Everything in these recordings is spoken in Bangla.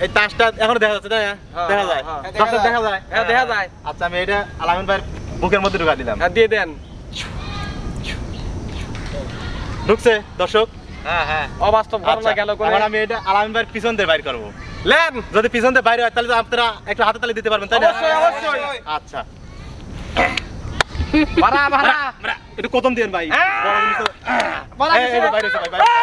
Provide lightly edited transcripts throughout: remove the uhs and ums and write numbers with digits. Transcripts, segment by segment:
এই তাসটা এখন দেখা যাচ্ছে তাই না? দেখা যায় দর্শক দেখা যায়? হ্যাঁ দেখা যায়। আচ্ছা আমি এটা আলামিন ভাইয়ের বুকের মধ্যে ঢুকা দিলাম। হ্যাঁ দিয়ে দেন। ঢুকছে দর্শক? হ্যাঁ হ্যাঁ অবাস্তব ঘটনা গেল কোন। এখন আমি এটা আলামিন ভাইয়ের পিছন দিয়ে বাইর করব। লেন যদি পিছন দিয়ে বাইরে হয় তাহলে আপনারা একটু হাতে তালি দিতে পারবেন তাই না? অবশ্যই অবশ্যই। আচ্ছা বাড়া বাড়া একটু কতম দিন ভাই। বড় জিনিস তো বাড়া এই যে বাইরে ভাই ভাই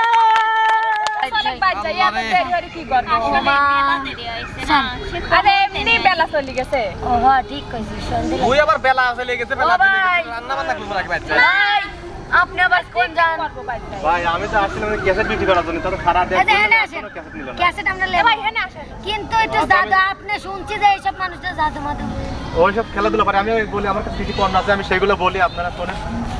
অনেক বাচ্চা এত দেরি হরে কি করব আসলে মেলা দেরি হইছে না আরে এমনি বেলা চলে গেছে ও হ্যাঁ ঠিক কইছিস সন্ধ্যা ওই আবার বেলা আছে লেগেছে বেলা ও ভাই। রান্না বান্না করব রাখবে আচ্ছা ভাই আপনি আবার কোন জান ভাই আমি তো আসলে ক্যাসেট বিক্রি করার জন্য তো সারা দেশ আচ্ছা হ্যাঁ আসেন ক্যাসেট নিল না। ক্যাসেট আমরা লেব ভাই হ্যাঁ আসেন কিন্তু একটু জাদু আপনি শুনছি যে এইসব মানুষদের জাদু মাদু ওইসব খেলাধুলা পারে আমি বলি আমার কাছে কিছু পণ্য আছে আমি সেগুলো বলি আপনারা শোনেন।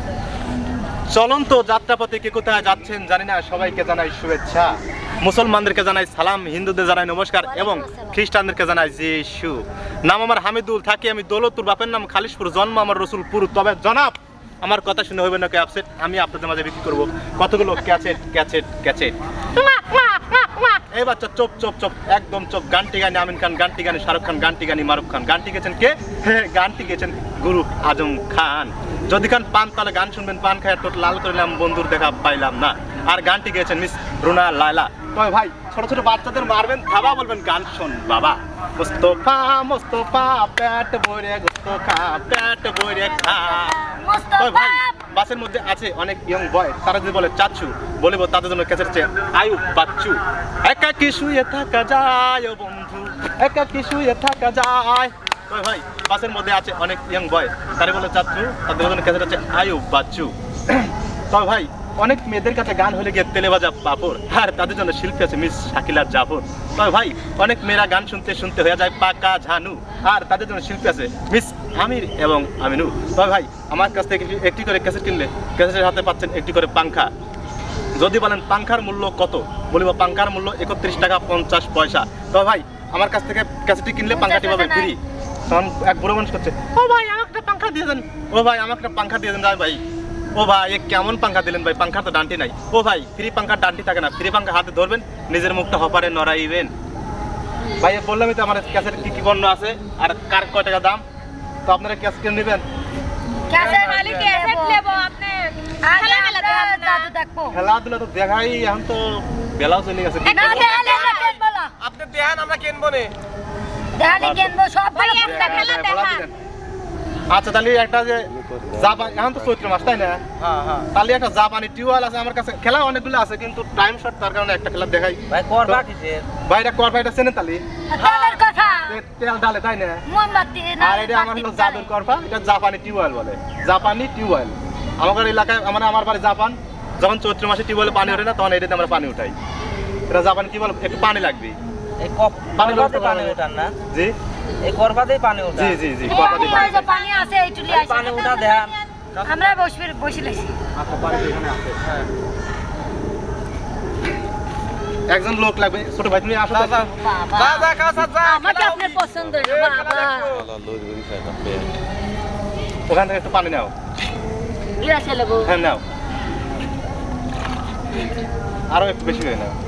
চলন্ত যাত্রাপথে কে কোথায় যাচ্ছেন জানি না, সবাইকে জানাই শুভেচ্ছা। মুসলমানদেরকে জানাই সালাম, হিন্দুদের জানাই নমস্কার এবং খ্রিস্টানদেরকে জানাই যিশু। নাম আমার হামিদুল, থাকি আমি দৌলতপুর, বাপের নাম খালিশপুর, জন্ম আমার রসুলপুর। তবে জনাব আমার কথা শুনে হইবে না ক্যাসেট, আমি আপনাদের মাঝে বিক্রি করবো কতগুলো ক্যাসেট ক্যাসেট ক্যাসেট। এই বাচ্চা চোপ চোপ চোপ একদম চোপ। গানটি গানি আমিন খান, গানটি গানি শাহরুখ খান, গানটি গানি মারুফ খান। গানটি গেছেন কে? গানটি গেছেন গুরু আজম খান। যদি খান পান তাহলে গান শুনবেন, পান খায় টোট লাল করলাম, বন্ধুর দেখা পাইলাম না। আর গানটি গেছেন মিস রুনা লায়লা। তবে ভাই ছোট ছোট বাচ্চাদের মারবেন, থাবা বলবেন গান শোন বাবা। মুস্তফা মুস্তফা পেট ভরে গোস্ত খা, পেট ভরে খা। তবে ভাই বাসের মধ্যে আছে অনেক ইয়ং বয়, তারা যদি বলে চাচু, বলিব তাদের জন্য ক্যাসেট হচ্ছে আয়ু বাচ্চু। একাকি শুয়ে থাকা যায় ও বন্ধু, একাকি শুয়ে থাকা যায়। তবে ভাই বাসের মধ্যে আছে অনেক ইয়ং বয়, তারা বলে চাচু, তাদের জন্য ক্যাসেট হচ্ছে আয়ু বাচ্চু। তবে ভাই অনেক মেয়েদের কাছে গান হলে গিয়ে তেলে ভাজা পাপড়, আর তাদের জন্য শিল্পী আছে মিস শাকিলা জাফর। তবে ভাই অনেক মেয়েরা গান শুনতে শুনতে হয়ে যায় পাকা ঝানু, আর তাদের জন্য শিল্পী আছে মিস আমির এবং আমিনু। তবে ভাই আমার কাছ থেকে একটি করে ক্যাসেট কিনলে ক্যাসেটের হাতে পাচ্ছেন একটি করে পাংখা। যদি বলেন পাংখার মূল্য কত, বলিব পাংখার মূল্য 31 টাকা 50 পয়সা। তবে ভাই আমার কাছ থেকে ক্যাসেটটি কিনলে পাংখাটি পাবেন ফ্রি। তখন এক বুড়ো মানুষ করছে, ও ভাই আমাকে একটা পাংখা দিয়ে দেন, ও ভাই আমাকে একটা পাংখা দিয়ে দেন। ভাই ও ভাই এ কেমন পাংখা দিলেন ভাই, পাংখার তো ডান্টি নাই। ও ভাই ফ্রি পাংখার ডান্টি থাকে না, ফ্রি পাংখা হাতে ধরবেন, নিজের মুখটা হপারে নড়াইবেন। ভাই বললামই তো আমার ক্যাসেট কি কি পণ্য আছে আর কার কয় টাকা দাম। তো আপনারা ক্যাসেট কিনে নেবেন। ক্যাসেট মালিক ক্যাসেট নেব আপনি খেলা মেলা দেখাবো না জাদু দেখবো খেলাধুলা তো দেখাই, এখন তো বেলাও চলে গেছে। না দেখালে কিনবো না আপনি দেখান আমরা কিনবো নে। দেখালে কিনবো সব ভাই একটা খেলা দেখান। আচ্ছা তাহলে একটা যে জাপান, এখন তো চৈত্র মাস তাই না? হ্যাঁ হ্যাঁ তাহলে একটা জাপানি টিউবওয়েল আছে আমার কাছে, খেলা অনেকগুলো আছে কিন্তু টাইম শর্ট, তার কারণে একটা খেলা দেখাই। ভাই করবা কিসের? ভাইটা কর ভাইটা চেনেন তাহলে? তেলের কথা তেল ডালে তাই না? মোমবাতি আর এটা আমার হলো জাদুর করফা, এটা জাপানি টিউবওয়েল বলে, জাপানি টিউবওয়েল। আমাদের এলাকায় আমার বাড়ি জাপান, যখন চৈত্র মাসে টিউবওয়েলে পানি ওঠে না তখন এটাতে আমরা পানি উঠাই। এটা জাপানি টিউবওয়েল, একটু পানি লাগবে। এই কপ করবাতে পানি ওঠান না? জি এই করবাতেই পানি ওঠা। জি জি জি করফাতে পানি। যে পানি আছে এই চুলি আছে পানি ওঠা দেখান। আমরা বসে লাইছি আচ্ছা পানি এখানে আছে। একজন লোক লাগবে, ছোট ভাই তুমি আসো। যা যা কাঁচা যা। আমাকে আপনার পছন্দ বাবা ওখান থেকে একটু পানি নাও। গ্লাস লাগো হ্যাঁ নাও, আরো একটু বেশি হয়ে নাও।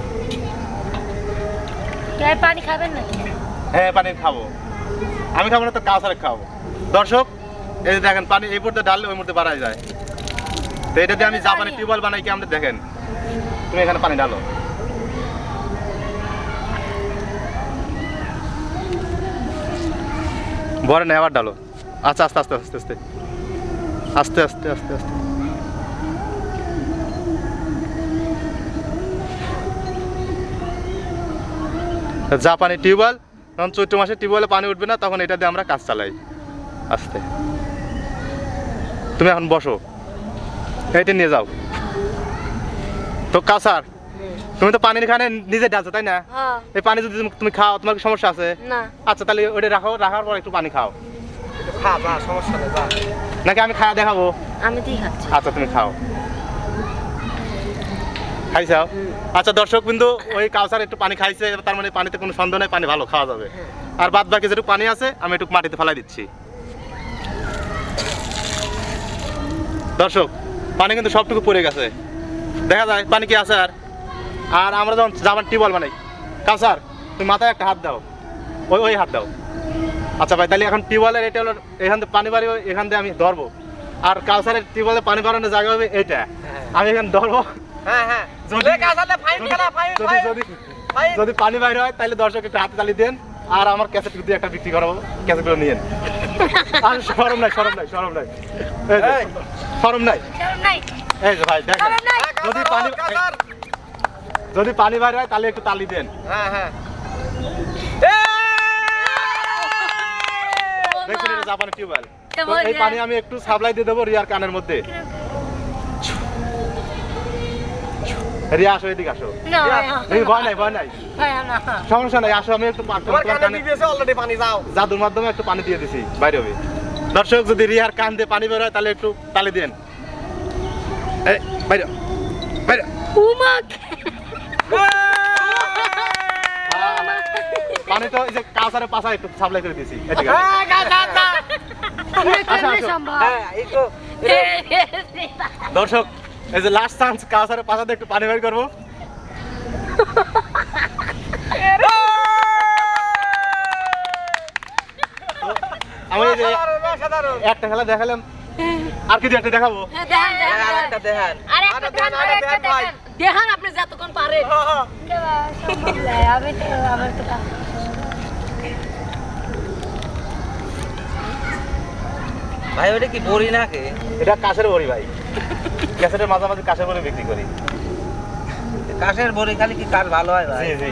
কে পানি খাবেন নাকি? হ্যাঁ পানি খাবো, আমি খাবো না তো কাউসারে খাবো। দর্শক এই যে দেখেন পানি এই মুহূর্তে ঢাললে ওই মুহূর্তে বাড়াই যায়। তো এটা দিয়ে আমি জাপানি টিউবওয়েল বানাই কি আমরা দেখেন। তুমি এখানে পানি ঢালো, ভরে না আবার ঢালো। আচ্ছা আস্তে আস্তে আস্তে আস্তে আস্তে আস্তে আস্তে আস্তে। জাপানি টিউবওয়েল, যখন চৈত্র মাসে টিউবওয়েলে পানি উঠবে না তখন এটা দিয়ে আমরা কাজ চালাই আস্তে। তুমি এখন বসো, এইটা নিয়ে যাও। তো কাসার তুমি তো পানির খানে নিজে ঢালছো তাই না? হ্যাঁ এই পানি যদি তুমি খাও তোমার কি সমস্যা আছে? না আচ্ছা তাহলে ওইটা রাখো, রাখার পর একটু পানি খাও। খা যা সমস্যা নেই যা। নাকি আমি খাওয়া দেখাবো? আমি তুই খাচ্ছি আচ্ছা তুমি খাও, খাইছাও? আচ্ছা দর্শক বিন্দু ওই কাউসার একটু পানি খাইছে, তার মানে পানিতে কোনো সন্দেহ নেই, পানি ভালো খাওয়া যাবে। আর বাদ বাকি যেটুকু পানি আছে আমি একটু মাটিতে ফেলাই দিচ্ছি। দর্শক পানি কিন্তু সবটুকু পড়ে গেছে, দেখা যায় পানি কি আছে। আর আর আমরা যখন জাপান টিউবওয়েল বানাই কাউসার তুমি মাথায় একটা হাত দাও, ওই হাত দাও। আচ্ছা ভাই, তাহলে এখন টিউবওয়েলের এটা হলো, এখান থেকে পানি বাড়ি এখান থেকে আমি ধরবো, আর কাউসারের টিউবওয়েলে পানি বাড়ানোর জায়গা হবে এইটা, আমি এখানে ধরবো। হ্যাঁ যদি পানি বাইরে হয় তাহলে দর্শক একটু হাতে তালি দেন, আর আমার ক্যাসেট দিয়ে একটা বিক্রি করাবো, ক্যাসেটগুলো নিয়েন। আর শরম নাই, শরম নাই, শরম নাই, এই যে, শরম নাই, শরম নাই, এই যে ভাই দেখেন, শরম নাই। যদি পানি বাইরে হয় তাহলে একটু তালি দেন। হ্যাঁ দেখছেন এটা জাপানের টিউবওয়েল। তো এই পানি আমি একটু সাপ্লাই দিয়ে দেবো রিয়ার কানের মধ্যে। রিয়া আসো, এদিকে আসো। না এই ভয় নাই, ভয় নাই, ভাইয়া না। সমস্যা নাই, আসো। আমি একটু তোমার কানে দিয়েছে অলরেডি পানি যাও। জাদুর মাধ্যমে একটু পানি দিয়ে দিছি, বাইরে হবে। দর্শক যদি রিয়ার কান দিয়ে পানি বের হয় তাহলে একটু তালি দেন। এই বাইরে বাইরে। উমাক। পানি তো এই যে কাউসারের পাশা একটু সাপ্লাই করে দিয়েছি, এদিকে কেমনে সম্ভব? হ্যাঁ এই তো দর্শক এই যে লাস্ট চান্স, কাউসারের পাশাতে একটু পানি বের করবো। আমি এই যে একটা খেলা দেখালাম, আর কি একটা দেখাবো। আরেকটা দেখেন। আরেকটা দেখান, আরেকটা দেখান। দেখান আপনি যতক্ষণ পারেন। সম্ভব নাই, আমি তো আমার তো ভাই ওটা কি বড়ি নাকি? এটা কাশের বড়ি ভাই, ক্যাসেটের মাঝামাঝি কাশের বড়ি বিক্রি করি। কাঠের বড়ি খালি কি কাঠ ভালো হয় ভাই? জি জি।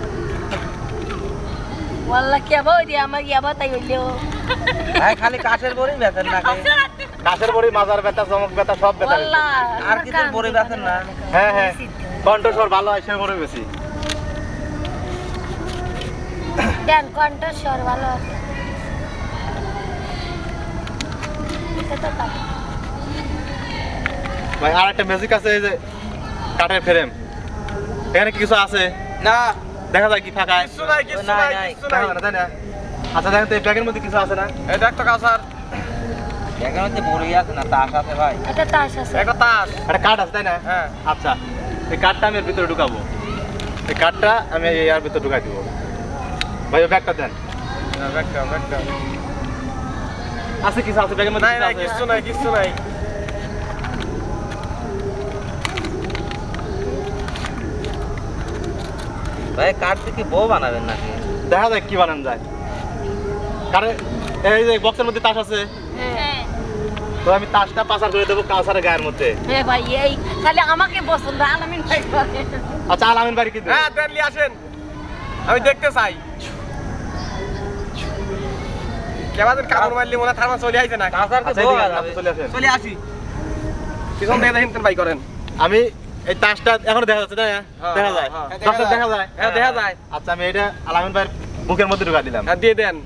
ওয়াল্লাহ কি আবার ওই আমার কি আবার তাই হইলো। ভাই খালি কাঠের বড়ি বেচেন নাকি? কাশের বড়ি, মাজার ব্যথা, চমক ব্যথা, সব ব্যথা। ওয়াল্লাহ আর কিছু বড়ি বেচেন না? হ্যাঁ হ্যাঁ, কণ্ঠস্বর ভালো হয় সে বড়ি বেশি। দেন কণ্ঠস্বর ভালো আছে। এটা তো কাট। ভাই আর একটা ম্যাজিক আছে, এই যে কাঠের ফ্রেম, এখানে কি কিছু আছে না দেখা যায় কি ফাঁকায়? কিছু নাই, কিছু নাই, কিছু নাই। দেখা যায় না, তাই না? আচ্ছা দেখেন তো এই ব্যাগের মধ্যে কিছু আছে না? এই দেখ তো কাউসার, এখানে তো বড়ি আছে না, তাস আছে ভাই। এটা তাস আছে। একটা তাস। একটা কাঠ আছে তাই না? হ্যাঁ। আচ্ছা, এই কাঠটা আমি এর ভিতরে ঢুকাবো, এই কাঠটা আমি এর ভিতরে ঢুকাই দিব। ভাই ওই ব্যাগটা দেন। ব্যাগটা আছে কিছু আছে ব্যাগের মধ্যে? নাই নাই, কিছু নাই, কিছু নাই। ভাই কাঠ থেকে বউ বানাবেন নাকি? দেখা যায় কি বানানো যায়। কারণ এই যে বক্সের মধ্যে তাস আছে, হ্যাঁ। তো আমি তাসটা পাচার করে দেবো কাউসারের গায়ের মধ্যে। হ্যাঁ ভাই এই খালি আমাকে পছন্দ, আলামিন ভাই করে। আচ্ছা আলামিন বাড়ি কি দেবো? হ্যাঁ দেন, নিয়ে আসেন, আমি দেখতে চাই। কেবাদের কামড় মারলি মনে থার্মা চলে আইছে না? কাউসার আচ্ছা, এদিকে আসেন, আপনি চলে আসেন। চলে আসি। পিছন থেকে দেখেন ভাই করেন। আমি এই তাসটা এখনো দেখা যাচ্ছে, তাই না? হ্যাঁ, দেখা যায়, হ্যাঁ, দর্শক দেখা যায়। হ্যাঁ দেখা যায়। আচ্ছা আমি এটা আলামিন ভাইয়ের বুকের মধ্যে ঢুকা দিলাম। হ্যাঁ দিয়ে দেন।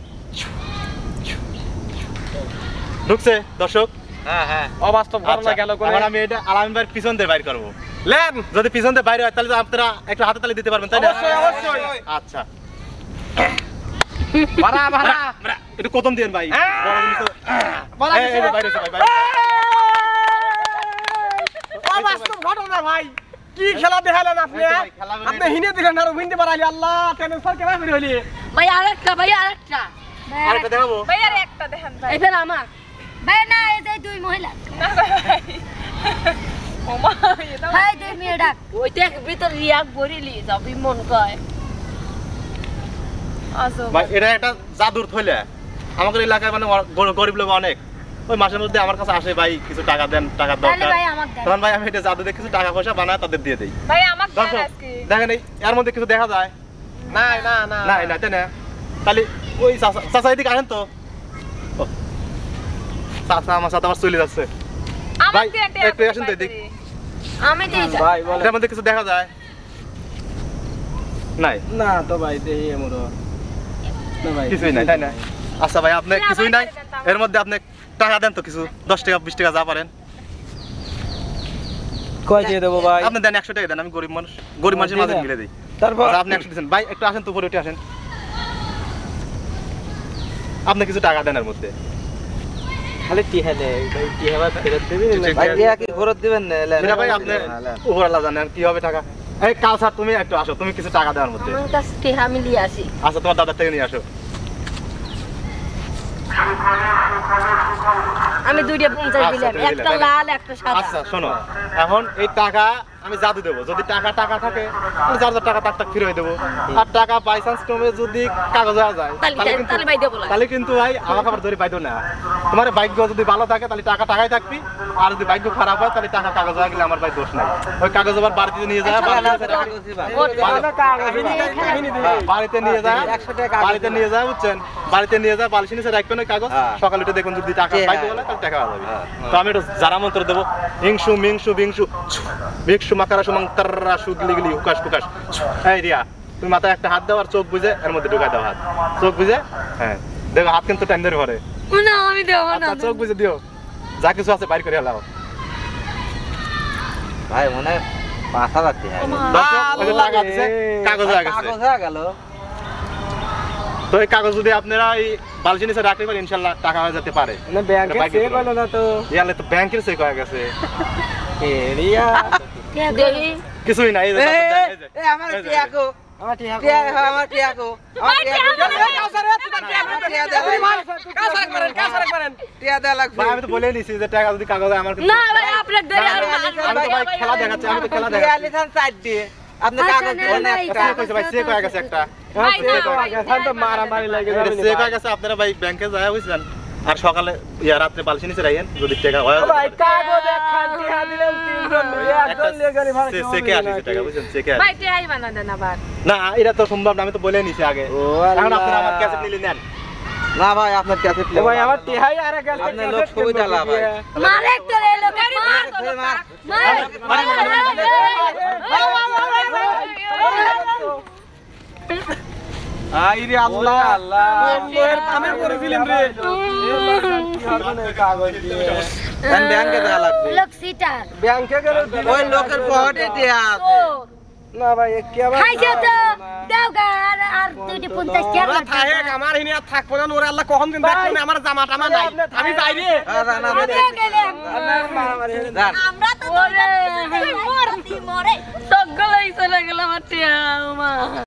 ঢুকছে দর্শক? হ্যাঁ হ্যাঁ, অবাস্তব ঘটনা গেল কোন? এখন আমি এটা আলামিন ভাইয়ের পিছন দিয়ে বাইর করবো। লেন। যদি পিছন দিয়ে বাইরে হয় তাহলে তো আপনারা একটু হাতে তালি দিতে পারবেন, তাই না? অবশ্যই, অবশ্যই। আচ্ছা ভাড়া ভাড়া। একটু কতম দিন ভাই, বড় জিনিস তো। এই যে বাইরে হচ্ছে ভাই, বাইরে। অবাস্তব ঘটনা ভাই। কি খেলা দেখালেন আপনি? এই তো ভাই, খেলা করে- আপনি হিনে দিলেন আর হিন্দে বাড়াইলি। আল্লাহ টেনশন কেন বের হইলি? ভাই আরেকটা, ভাই আরেকটা। আরেকটা দেখাবো। ভাই আর একটা দেখান ভাই। এই ফের আমার। ভাই না, এই যে দুই মহিলা। না ভাই। ওমা এটা ভাই দুই মেয়ে ডাক। ওইটা ভিতর রিয়াক ভরিলি যাবি মন কয়। আসো। ভাই এটা একটা জাদুর থইলা। আমাদের এলাকায় মানে গরিব লোক অনেক, ওই মাসের মধ্যে আমার কাছে আসে, ভাই কিছু টাকা দেন, টাকার তাহলে দরকার। ভাই আমাকে দেন। তখন ভাই আমি এটা জাদু দিয়ে কিছু টাকা পয়সা বানায় তাদের দিয়ে দিই। ভাই আমাকে দেন দর্শক আজকে। দেখেন এর মধ্যে কিছু দেখা যায় না না না না? না তাই না? তাহলে ওই চাচা এদিকে আসেন তো। ও, চাচা আমার সাথে আমার চলে যাচ্ছে। ভাই, আমাকে একটা একটু আসেন তো এদিক। আমি দিই যা। ভাই বলে এটার মধ্যে কিছু দেখা যায় নাই? না তো ভাই দেহি এমরো না ভাই, কিছুই নাই তাই না? আচ্ছা ভাই আপনি না, কিছুই ভাই, নাই, দেন তো আমার। এর মধ্যে আপনি টাকা দেন তো কিছু, 10 টাকা 20 টাকা যা পারেন কয় দিয়ে দেবো ভাই? আপনি দেন। 100 টাকা দেন, আমি গরিব মানুষ, গরিব মানুষের মাঝে মিলে দিই। তারপর আচ্ছা, আপনি 100 দিচ্ছেন ভাই, একটু আসেন তো উপরে উঠে আসেন। আপনি কিছু টাকা দেন এর মধ্যে। খালি টিহা দে ভাই, টিহা ভাই ফেরত দিবি ঠিক, ঠিক, ভাই? ঠিক। টিহা কি ফেরত দিবেন না? যেটা ভাই আপনি উপরওয়ালা জানেন কি হবে টাকা। এই কাউসার তুমি একটু আসো, তুমি কিছু টাকা দেওয়ার মধ্যে। আমার কাছে টিহা আমি লিয়ে আসি। আচ্ছা তোমার দাদার থেকে নিয়ে আসো। আমি 250 আচ্ছা, দিলাম, তুমি দিলে, একটা তাই না? লাল একটা সাদা। আচ্ছা শোনো, এখন এই টাকা আমি জাদু দেবো, যদি টাকা টাকা থাকে আমি যার যার টাকা টাক টাক ফিরিয়ে দেবো। আর টাকা বাই চান্স তুমি যদি কাগজ হয়ে যায় তাহলে ভাই দেবো না। তাহলে কিন্তু ভাই আমাকে আবার ধরে পাইতো না। তোমার ভাগ্য যদি ভালো থাকে তাহলে টাকা টাকাই থাকবি, আর যদি ভাগ্য খারাপ হয় তাহলে টাকা কাগজ হয়ে গেলে আমার ভাই দোষ নাই। ওই কাগজ আবার বাড়িতে নিয়ে যায়, বাড়িতে নিয়ে যায়, বাড়িতে নিয়ে যায় বুঝছেন, বাড়িতে নিয়ে যায় বালিশ নিচে রাখবেন ওই কাগজ, সকালে উঠে দেখুন যদি টাকা পাইতে বলে তাহলে টাকা হয়ে যাবে। তো আমি একটু যারা মন্ত্র দেবো, হিংসু মিংসু বিংসু ভিক্ষু মাকারা সুমাং তাররা সুগলি গলি হুকাশ ফুকাশ। এই রিয়া তুমি মাথায় একটা হাত দাও আর চোখ বুঝে এর মধ্যে ঢুকাই দাও, হাত চোখ বুঝে। হ্যাঁ দেখো হাত কিন্তু টাইম ধরে ঘরে। না আমি দেবো না। আচ্ছা চোখ বুঝে দিও, যা কিছু আছে বাইর করে লাও। ভাই মনে 5000 টাকা দর্শক, ওই যে টাকা দিছে, কাগজ হয়ে গেছে। কাগজ হয়ে গেল। তো এই কাগজ যদি আপনারা এই বালতির নিচে রাখতে পারেন ইনশাআল্লাহ টাকা হয়ে যেতে পারে। না ব্যাংকে চেক হলো না তো। ইয়ালে তো ব্যাংকের চেক হয়ে গেছে। এরিয়া দেখি কিছুই নাই, এই যে এই যে, এ আমার এই যে, টিয়াকো আমার ঠিক আছে। টিয়া আমার টিয়াকো আমার টিয়াকো টিয়া দেয়া লাগবে। ভাই আমি তো বলেই নিছি যে টাকা যদি কাগজ হয় আমার কিন্তু না ভাই আপনার দেরি আর আমি তো ভাই খেলা দেখাচ্ছি, আমি তো খেলা টিয়া দেখাচ্ছি। লিখান সাইড দিয়ে আপনি কাগজ দিবেন না একটা। চেক হয়েছে ভাই, চেক হয়ে গেছে একটা। ভাই না, চেক হয়ে ভাই, গেছে। এখন তো মারামারি লাগে এটা যাবে চেক হয়ে গেছে, আপনারা ভাই ব্যাংকে যায় বুঝছেন, আর সকালে রাত্রে বালতি নিচে রাখেন যদি টাকা হয়। ভাই কাগজ একখান টিহা দিলেন 300 একজন লিয়ে গাড়ি ভাড়া কেউ চেকে দিবে আসে না। টাকা বুঝছেন, চেকে আসে। ভাই টিহাই বানা দেন আবার। না এটা তো সম্ভব না, আমি তো বলে নিছি আগে। ও এখন আল্লাহ। আপনারা আমার ক্যাসেট নিলে নেন। না ভাই আপনার কাছে এ ভাই আমার টিহাই আর এক আপনি লোক সুবিধা লাভ ভাই। মারে তো রে লোকে মার মার আইরে আল্লাহ আল্লাহ বন্ধুর কামে করেছিলেন রে কাগজ দিয়ে ব্যাংকে দেয়া লাগবে। লোক সিটার ব্যাংকে গেলে ওই লোকের পকেটে টিয়া আছে। না ভাই কি আবার খাইছে তো দাও গা আর 250 টাকা থাকে আমার হিনি আর থাকবো না ওরে আল্লাহ কখন দিন দেখবো না আমার জামা টামা নাই আমি যাই রে আমিও গেলাম মারামারি যান। আমরা তো মরতি মরে সবগুলোই চলে গেল আমার টিয়া মা।